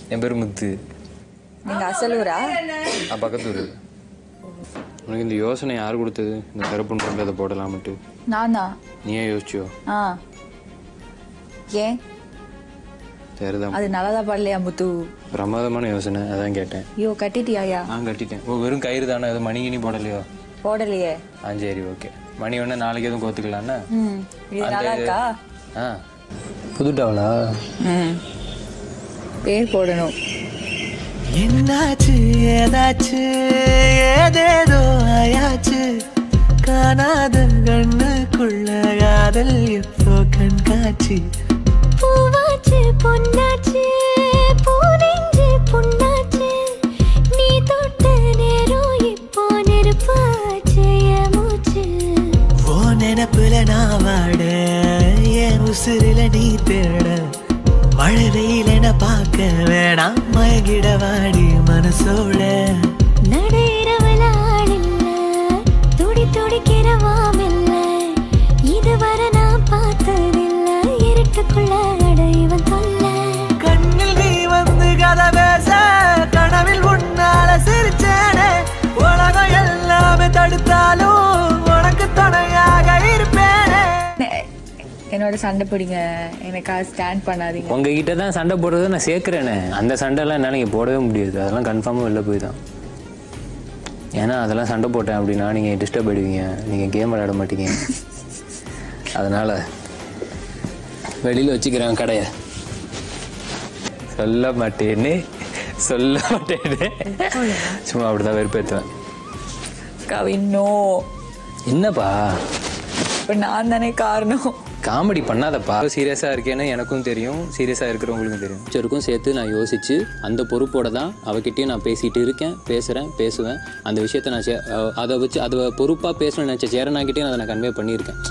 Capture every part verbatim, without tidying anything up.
என் பேர் முத்து. நீங்க அசலூரா? பக்கத்தூர். உனக்கு இந்த யோசனை யார் கொடுத்தது? இந்த கருப்புன்னு கொண்டு அதை போடலாமட்டு. நானா? நீ ஏன் யோசிச்சியோ? ஆ ஏன்? சரிதான். அது நல்லதா பாடலையா முத்து? பிரமாதமான யோசனை, அதான் கேட்டேன். ஐயோ கட்டிட்டியாயா? நான் கட்டிட்டேன். ஓ வெறும் கயிறு தானே, அது மணி கிணி போடலையோ? போடலையே. ஆ சரி ஓகே. மணி ஒன்று நாளைக்கு எதுவும் கோத்துக்கலாம்னா? ம் இது நல்லா இருக்கா? ஆ புது டவலா? ம் பேர் போடணும். என்னாச்சு ஏதாச்சு ஏதேதோ ஆயாச்சு காணாத கண்ணுக்குள்ள காதல் இப்போ கண்காட்சி பூவாச்சு பொன்னாச்சு பூனெஞ்சு புண்ணாச்சு நீ தொட்ட நேரம் இப்போ நெருப்பாச்சு என் மூச்சு ஓ நினப்புல நான் வாட என் உசுரில நீ தேட மழை வெயில் என பார்க்க வேணாம் மயங்கிட வாடி மனசோட நடையிறவல ஆளில்ல துடி துடிக்கிறவாமில்ல இதுவரை நான் பார்த்ததில்ல இருட்டுக்குள்ள அடைவன் தொல்ல கண்ணில் நீ வந்து கதை பேச கனவில் உன்னால சிரிச்சேனே உலகம் எல்லாமே தடுத்தாலும் உனக்கு துணையாக இருப்பேனே. என்னோட சண்டை பிடிங்க, எனக்காக ஸ்டாண்ட் பண்ணாதீங்க. உங்ககிட்ட தான் சண்டை போடுறத நான் சேர்க்குறேனே. அந்த சண்டைலாம் என்னால் நீங்கள் போடவே முடியாது. அதெல்லாம் கன்ஃபார்மாக வெளில போய் தான். ஏன்னா அதெல்லாம் சண்டை போட்டேன் அப்படின்னா நீங்கள் டிஸ்டர்ப் ஆகிடுவீங்க, நீங்கள் கேம் விளையாட மாட்டீங்க. அதனால் வெளியில் வச்சுக்கிறேன் கடையை. சொல்ல மாட்டேன்னு சொல்ல மாட்டேன்னு சும்மா அப்படி தான் வெறுப்பேற்றுவேன். கவினோ என்னப்பா இப்போ நான் தானே காரணம். காமெடி பண்ணாதப்பா. சீரியஸாக இருக்கேன்னு எனக்கும் தெரியும், சீரியஸாக இருக்கிறவங்களுக்கும் தெரியும். பிக்சருக்கும் சேர்த்து நான் யோசிச்சு அந்த பொறுப்போட தான் அவகிட்டையும் நான் பேசிகிட்டு இருக்கேன், பேசுகிறேன், பேசுவேன். அந்த விஷயத்த நான் அதை வச்சு அதை பொறுப்பாக பேசணும்னு நினச்ச சேரனாக்கிட்டே அதை நான் கன்வே பண்ணியிருக்கேன்.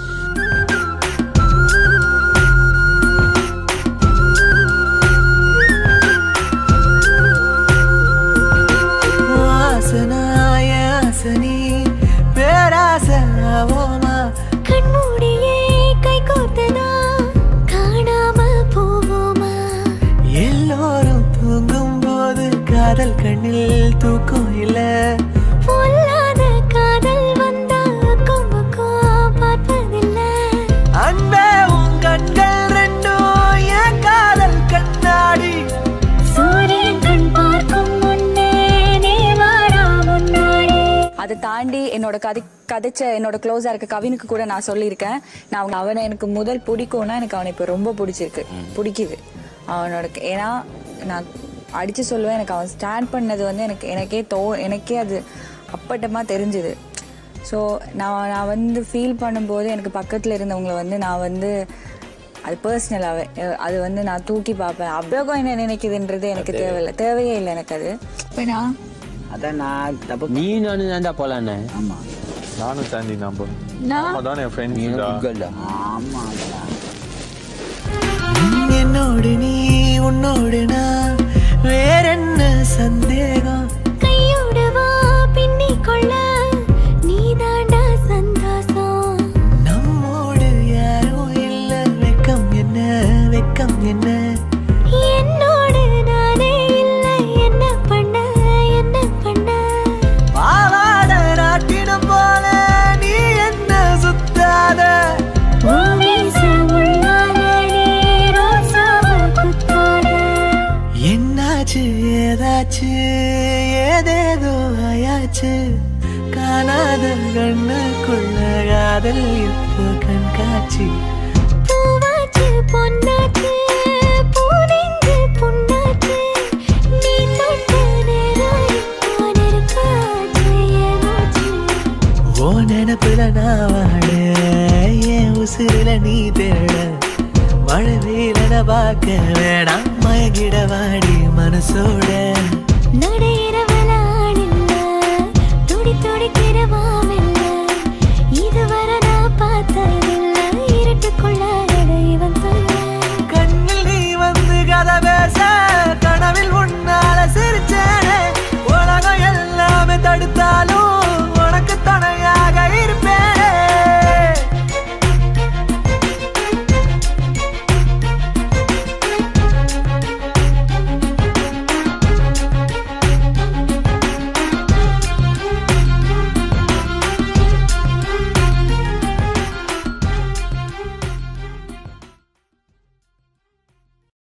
கண்மூடியே கை கோர்த்தனா காணாம போவோமா எல்லோரும் தூங்கும் போது காதல் கண்ணில் தூக்கம் இல்ல பொல்லாத காதல் வந்தா கொம்புக்கோ பார்ப்பதில்ல அன்பே உன் கண்கள் ரெண்டும் என் காதல் கண்ணாடி சூரியன் கண் பார்க்கும் முன்னே நீ வாடா முன்னாடி. அதை தாண்டி என்னோட கதை கதைச்ச என்னோட க்ளோஸா இருக்க கவினுக்கு கூட நான் சொல்லியிருக்கேன். நான் அவங்க அவனை எனக்கு முதல் பிடிக்கும்னா எனக்கு அவனை இப்போ ரொம்ப பிடிச்சிருக்கு, பிடிக்குது அவனோட. ஏன்னா நான் அடிச்சு சொல்லுவேன், எனக்கு அவன் ஸ்டாண்ட் பண்ணது வந்து எனக்கு எனக்கே தோ எனக்கே அது அப்பட்டமா தெரிஞ்சுது. ஸோ நான் நான் வந்து ஃபீல் பண்ணும்போது எனக்கு பக்கத்தில் இருந்தவங்களை வந்து நான் வந்து அது பர்சனலாகவே அது வந்து நான் தூக்கி பார்ப்பேன். அவ்வளோ என்ன நினைக்குதுன்றது எனக்கு தேவையில்லை, தேவையே இல்லை எனக்கு அது. இப்போ நான் அதான் நான் தப்பு நீ நானும் தான்டா போலான்னு. ஆமாம் நானும் சாண்டி நம்ப நான் அதான் என் ஃப்ரெண்ட் ஆமாம் என்னோடு நீ உன்னோடு நான் வேற என்ன சந்தேகம் கையோடு வா பின்னி கொள்ள நீ தாண்டா சந்தோஷம் நம்மோடு யாரும் இல்ல வெக்கம் என்ன வெக்கம் என்ன என்னோடு நானே இல்லை என்ன பண்ண என்ன பண்ண பாவாட நாட்டினம் போல நீ என்ன சுத்தாத என்னாச்சு ஏதாச்சு ஏதேதோ ஆயாச்சு காணாத கண்ணுக்குள்ள காதல் இப்போ கண்காட்சி பூவாச்சு பொன்னாச்சு பூனெஞ்சு புண்ணாச்சு நீ தொட்ட நேரம் இப்போ நெருப்பாச்சு என் மூச்சு ஓ நினப்புல நான் வாட என் உசுரில நீ தேட மழை வெயிலன பார்க்க வேணாம் மயங்கிட வாடி மனசோட நடையிற